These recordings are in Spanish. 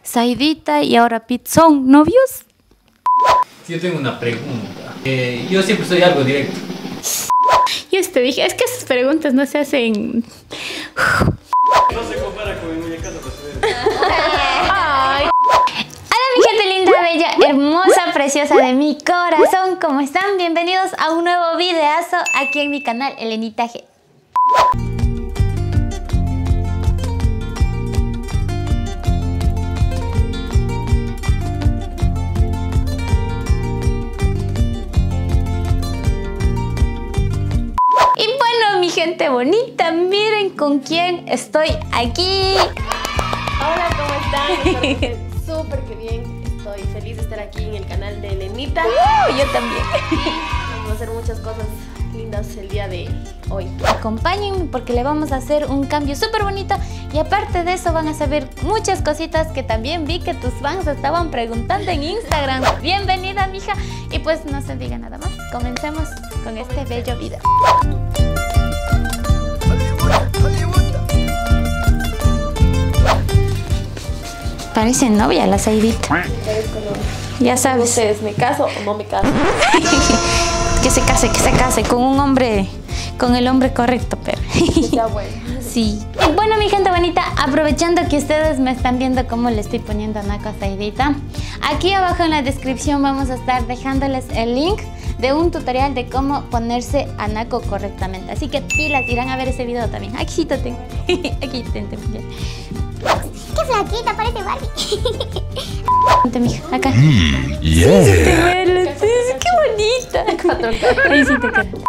Saidita y ahora Pete son novios. Sí, yo tengo una pregunta. Yo siempre soy algo directo. Yo te dije, es que esas preguntas no se hacen. No se compara con mi muñecazo Ay. Hola mi gente linda, bella, hermosa, preciosa de mi corazón. ¿Cómo están? Bienvenidos a un nuevo videazo aquí en mi canal Elenita G. Y bueno, mi gente bonita, miren con quién estoy aquí. Hola, ¿cómo están? Espero que estén súper que bien. Estoy feliz de estar aquí en el canal de Elenita. Yo también. Vamos a hacer muchas cosas lindas el día de hoy. Acompáñenme porque le vamos a hacer un cambio súper bonito. Y aparte de eso van a saber muchas cositas que también vi que tus fans estaban preguntando en Instagram. Bienvenida, mija. Y pues no se diga nada más. Comencemos con este bello video. Parece novia la Saidita. Ya sabes. Ustedes, ¿me caso o no me caso? Que se case con un hombre, con el hombre correcto, pero. Que sea bueno. Sí. Y bueno, mi gente bonita, aprovechando que ustedes me están viendo cómo le estoy poniendo naco a Saidita, aquí abajo en la descripción vamos a estar dejándoles el link de un tutorial de cómo ponerse a naco correctamente. Así que pilas, irán a ver ese video también. Aquí sí te tengo. Aquí te tengo. ¡Qué flaquita! Parece Barbie. Vente, mija, acá. Yeah. Sí, te veo, sí, qué bonita. Ahí sí te queda.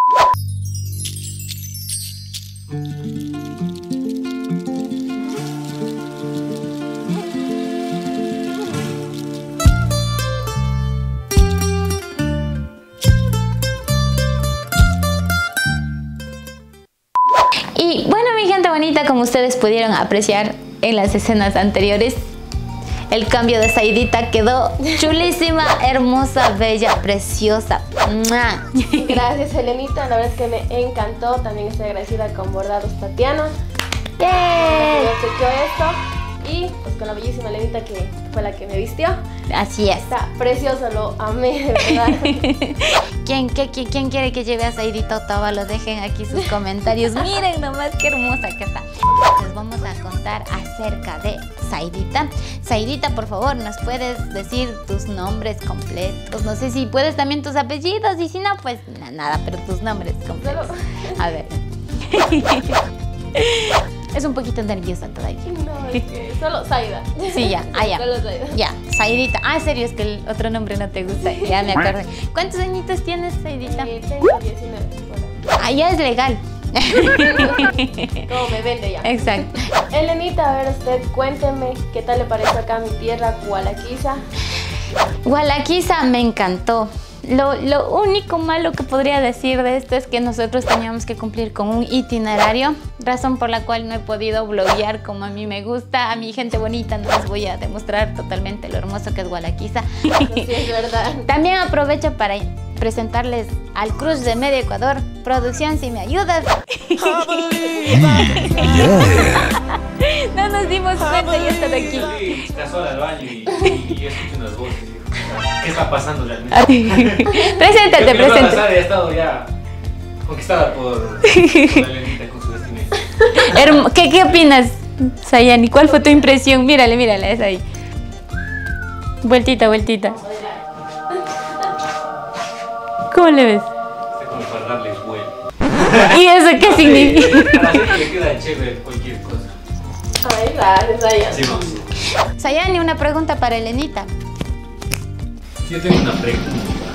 Y bueno, mi gente bonita, como ustedes pudieron apreciar en las escenas anteriores, el cambio de Saidita quedó chulísima, hermosa, bella, preciosa. ¡Mua! Gracias, Elenita. La verdad es que me encantó. También estoy agradecida con Bordados Tatiana. ¡Yay! Yo chequeo esto. Y pues con la bellísima Elenita que fue la que me vistió. Así es. Está precioso, lo amé, de verdad. ¿Quién quiere que lleve a Saidita Ottawa? Lo dejen aquí sus comentarios. Miren nomás qué hermosa que está. Les vamos a contar acerca de Saidita. Saidita, por favor, ¿nos puedes decir tus nombres completos? No sé si puedes también tus apellidos y si no, pues nada, pero tus nombres completos. A ver. Es un poquito nerviosa todavía. No, es que solo Saida. Sí, ya, ya. Solo Saida. Ya, Saidita. Ah, en serio, es que el otro nombre no te gusta. Ya me acordé. ¿Cuántos añitos tienes, Saidita? Tengo 19. Bueno. Ah, ya es legal. Como me vende ya. Exacto. Elenita, a ver usted, cuénteme qué tal le parece acá mi tierra, Gualaquiza. Gualaquiza me encantó. Lo único malo que podría decir de esto es que nosotros teníamos que cumplir con un itinerario, razón por la cual no he podido bloguear como a mí me gusta. A mi gente bonita no les voy a demostrar totalmente lo hermoso que es Gualaquiza. Sí, es verdad. También aprovecho para presentarles al Cruz de Medio Ecuador. Producción, si me ayudas. No nos dimos cuenta y está de aquí. Sí, está sola al baño y escucho unas voces. ¿Qué está pasando realmente? Preséntate, Creo que preséntate. Sara ha estado ya conquistada por Elenita con su vestimenta. ¿Qué opinas, Sayani? ¿Cuál fue tu impresión? Mírale, es ahí. Vueltita. ¿Cómo le ves? Está como para darle vuelo. ¿Y eso qué significa? A la gente le queda chévere cualquier cosa. Ay, gracias, Saya. Sí, vamos. Sayani, una pregunta para Elenita. Yo tengo una pregunta.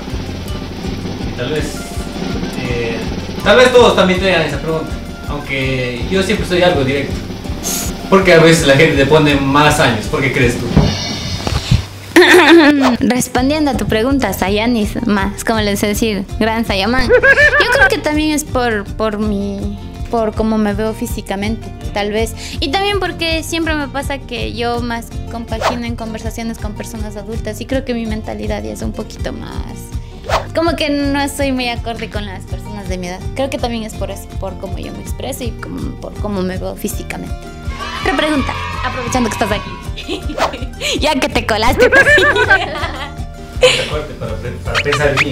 Tal vez todos también tengan esa pregunta. Aunque yo siempre soy algo directo. Porque a veces la gente te pone más años. ¿Por qué crees tú? Respondiendo a tu pregunta, Sayani, más, como les decir, gran Sayaman. Yo creo que también es por cómo me veo físicamente, tal vez. Y también porque siempre me pasa que yo más compagino en conversaciones con personas adultas y creo que mi mentalidad ya es un poquito más... Como que no estoy muy acorde con las personas de mi edad. Creo que también es por eso, por cómo yo me expreso y por cómo me veo físicamente. Otra pregunta. Aprovechando que estás aquí. Ya que te colaste. Fuerte para pensar bien.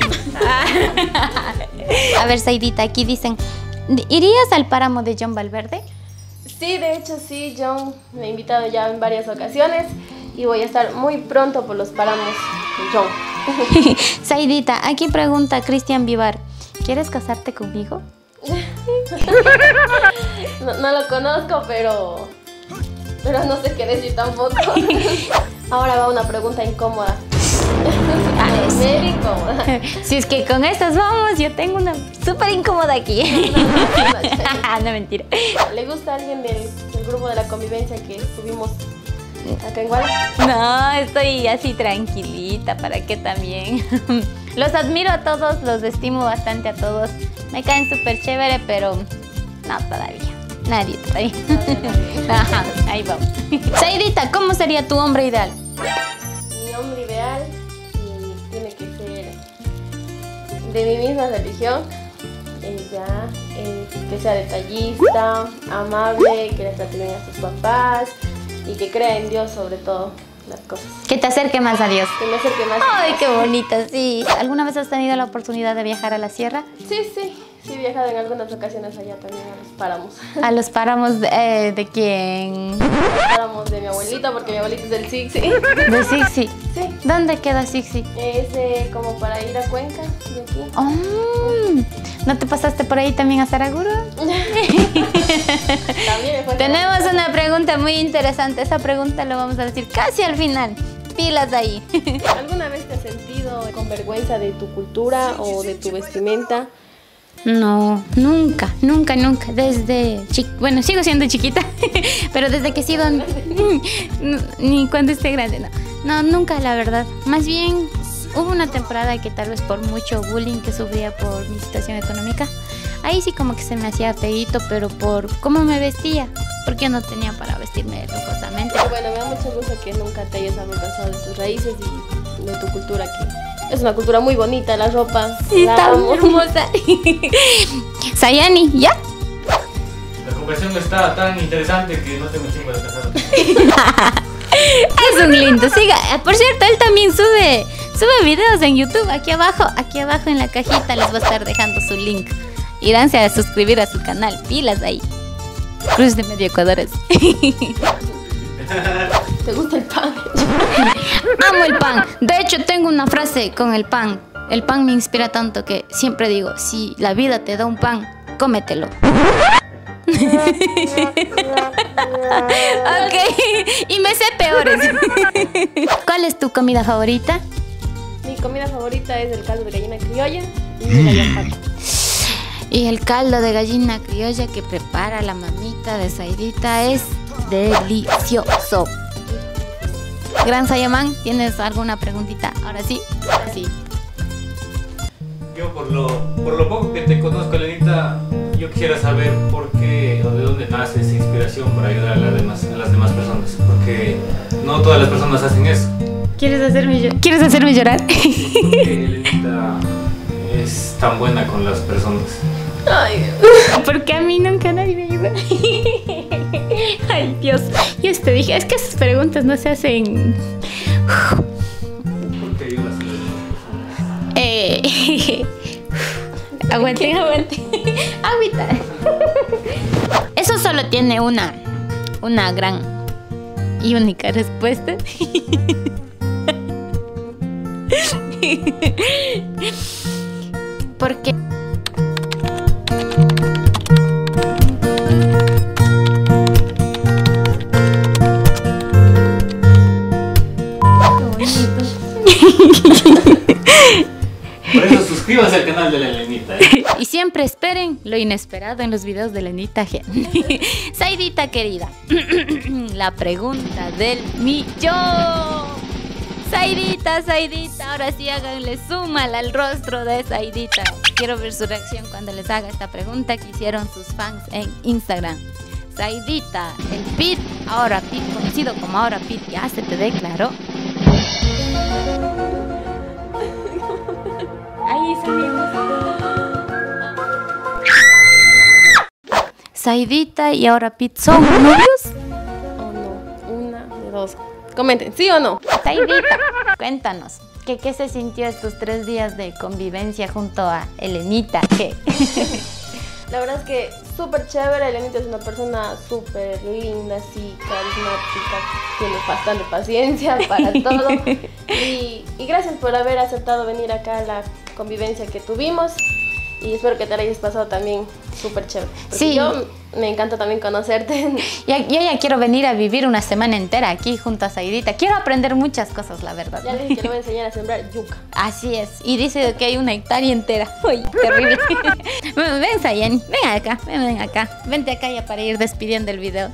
A ver, Saidita, aquí dicen, ¿irías al páramo de John Valverde? Sí, de hecho sí, John me ha invitado ya en varias ocasiones y voy a estar muy pronto por los páramos de John. Saidita, aquí pregunta Cristian Vivar, ¿quieres casarte conmigo? No lo conozco, pero no sé qué decir tampoco. Ahora va una pregunta incómoda. Muy incómoda. Si es que con estas vamos, yo tengo una súper incómoda aquí. No, mentira. ¿Le gusta a alguien del grupo de la convivencia que estuvimos acá en Guadalajara? No, estoy así tranquilita, ¿para qué también? Los admiro a todos, los estimo bastante a todos. Me caen súper chévere, pero no todavía. Nadie todavía. Ajá, ahí vamos. Saidita, ¿cómo sería tu hombre ideal? Mi hombre ideal tiene que ser de mi misma religión. Que sea detallista, amable, que le trate bien a sus papás y que crea en Dios sobre todo las cosas. Que te acerque más a Dios. Que me acerque más. Ay, qué bonita, sí. ¿Alguna vez has tenido la oportunidad de viajar a la sierra? Sí, he viajado en algunas ocasiones allá también a los páramos. ¿A los páramos de quién? Los páramos de mi abuelita, porque mi abuelita es del Sixi. De Sixi. Sí. ¿Dónde queda Sixi? Es como para ir a Cuenca, de aquí. Oh, ¿no te pasaste por ahí también a Saraguro? También me fue. Tenemos una pregunta muy interesante. Esa pregunta lo vamos a decir casi al final. Pilas ahí. ¿Alguna vez te has sentido con vergüenza de tu cultura o de tu vestimenta? No, nunca. Desde bueno, sigo siendo chiquita, pero desde que he sido ni cuando esté grande, no, nunca, la verdad. Más bien hubo una temporada que tal vez por mucho bullying que sufría por mi situación económica, ahí sí como que se me hacía feíto, pero por cómo me vestía, porque yo no tenía para vestirme lujosamente. Bueno, me da mucho gusto que nunca te hayas avergonzado de tus raíces y de tu cultura, que es una cultura muy bonita, la ropa. Sí, tan hermosa. Sayani, ¿ya? La conversación está tan interesante que no tengo tiempo de pensar. Es un lindo, siga. Por cierto, él también sube videos en YouTube. Aquí abajo en la cajita les va a estar dejando su link. Iránse a suscribir a su canal. Pilas ahí. Cruz de Medio Ecuadores. ¿Te gusta el pan? Amo el pan. De hecho, tengo una frase con el pan. El pan me inspira tanto que siempre digo, si la vida te da un pan, cómetelo. Ok, y me sé peores. ¿Cuál es tu comida favorita? Mi comida favorita es el caldo de gallina criolla y la yapaca. Y el caldo de gallina criolla que prepara la mamita de Saidita es delicioso. Gran Sayamán, ¿tienes alguna preguntita? Ahora sí. Yo por lo poco que te conozco, Lenita, yo quisiera saber por qué o de dónde nace esa inspiración para ayudar a las demás personas, porque no todas las personas hacen eso. ¿Quieres hacerme llorar? ¿Por qué Lenita es tan buena con las personas? Ay, Porque a mí nunca nadie me ayuda. Ay, Dios. Yo te dije, es que esas preguntas no se hacen. ¿Por qué ayudas a las demás personas? Aguanten. Agüita. Eso solo tiene una gran y única respuesta. Porque Por eso suscríbanse al canal de la Lenita. y siempre esperen lo inesperado en los videos de Lenita G. Saidita querida, la pregunta del millón. Saidita, ahora sí háganle zoom al rostro de Saidita. Quiero ver su reacción cuando les haga esta pregunta que hicieron sus fans en Instagram. Saidita, el Pit, ahora Pit, conocido como ahora Pit, ya se te declaró. Ahí salimos. Saidita y ahora Pit, ¿son novios? oh todos comenten, ¿sí o no? Saidita, cuéntanos. ¿Qué se sintió estos 3 días de convivencia junto a Elenita? ¿Qué? La verdad es que súper chévere. Elenita es una persona súper linda, así, carismática, tiene bastante paciencia para todo. Y gracias por haber aceptado venir acá a la convivencia que tuvimos. Y espero que te la hayas pasado también súper chévere. Sí. Yo me encanta también conocerte. Yo ya quiero venir a vivir una semana entera aquí junto a Saidita. Quiero aprender muchas cosas, la verdad. Ya le dije que le voy a enseñar a sembrar yuca. Así es. Y dice que hay 1 hectárea entera. Uy, terrible. Ven, Sayani. Ven acá. Ven acá. Vente acá ya para ir despidiendo el video.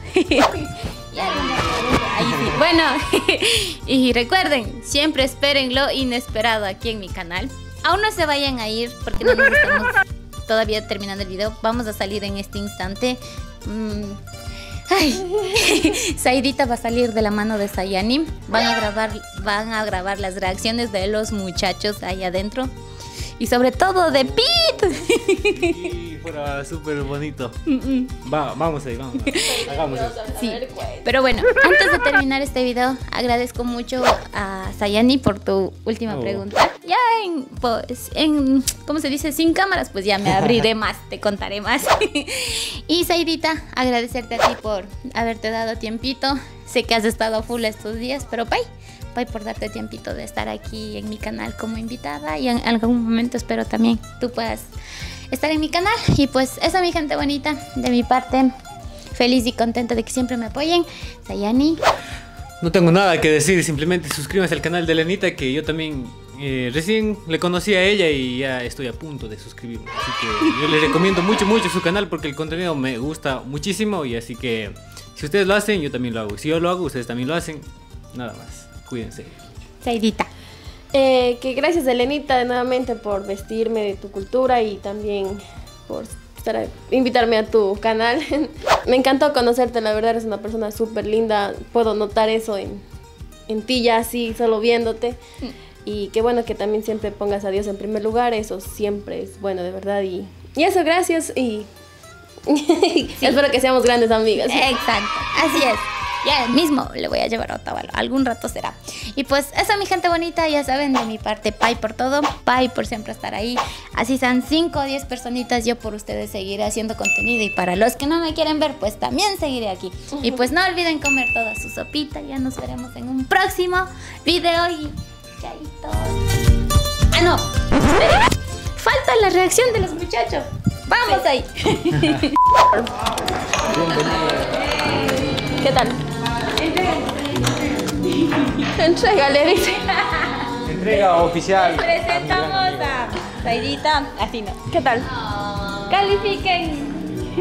Ahí sí. Bueno, y recuerden, siempre esperen lo inesperado aquí en mi canal. Aún no se vayan a ir porque no nos estamos todavía terminando el video. Vamos a salir en este instante. Saidita va a salir de la mano de Sayani. Van a grabar las reacciones de los muchachos ahí adentro. Y sobre todo de Pete. Y fuera súper bonito. Vamos ahí, vamos. Hagamos eso. Sí, pero bueno, antes de terminar este video, agradezco mucho a Sayani por tu última pregunta. Ya ¿cómo se dice? Sin cámaras, pues ya me abriré más, te contaré más. Y Saidita, agradecerte a ti por haberte dado tiempito. Sé que has estado full estos días, pero bye por darte tiempito de estar aquí en mi canal como invitada. Y en algún momento espero también tú puedas estar en mi canal. Y pues eso, mi gente bonita, de mi parte, feliz y contenta de que siempre me apoyen. Sayani. No tengo nada que decir, simplemente suscríbanse al canal de Elenita, que yo también recién le conocí a ella y ya estoy a punto de suscribirme. Así que yo les recomiendo mucho su canal porque el contenido me gusta muchísimo. Y así que si ustedes lo hacen, yo también lo hago. Si yo lo hago, ustedes también lo hacen. Nada más, cuídense. Saidita. Que gracias, Elenita, nuevamente por vestirme de tu cultura y también por invitarme a tu canal. Me encantó conocerte, la verdad eres una persona súper linda. Puedo notar eso en ti ya así, solo viéndote. Y qué bueno que también siempre pongas a Dios en primer lugar. Eso siempre es bueno, de verdad. Y eso, gracias. Y espero que seamos grandes amigas. Exacto, así es. Ya mismo le voy a llevar a Otavalo, algún rato será. Y pues eso, mi gente bonita, ya saben, de mi parte, bye por todo, bye por siempre estar ahí. Así sean 5 o 10 personitas, yo por ustedes seguiré haciendo contenido. Y para los que no me quieren ver, pues también seguiré aquí. Y pues no olviden comer toda su sopita. Ya nos veremos en un próximo video y chaito. Ah, no, esperen, falta la reacción de los muchachos. Vamos ahí. ¿Qué tal? Entrégale, dice. Entrega oficial. Presentamos a Saidita. Así no. ¿Qué tal? Califiquen.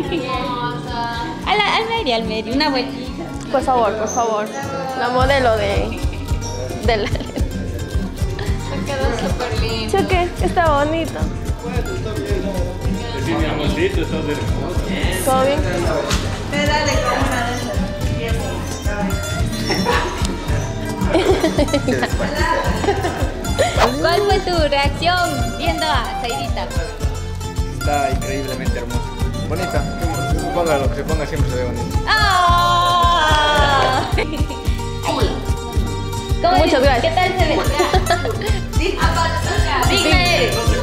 Al medio, una vueltita. Por favor. La modelo de la... Se quedó súper lindo. Choque, está bonito. Sí, mi amorcito, estás hermosa. ¿Todo bien? Dale con una de esas. ¿Cuál fue tu reacción viendo a Saidita? Está increíblemente hermosa. Bonita. Ponga lo que se ponga, siempre se ve bonito. ¡Oh! Muchas gracias. ¿Qué tal se ve? Sí. Dígame.